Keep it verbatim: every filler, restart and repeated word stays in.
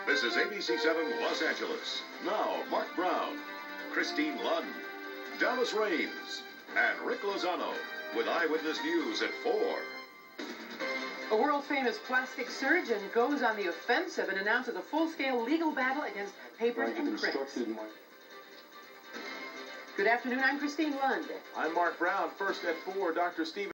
This is A B C seven Los Angeles. Now, Mark Brown, Christine Lund, Dallas Raines, and Rick Lozano with Eyewitness News at four. A world-famous plastic surgeon goes on the offensive and announces a full-scale legal battle against paper and print. Good afternoon, I'm Christine Lund. I'm Mark Brown. First at four, Doctor Stephen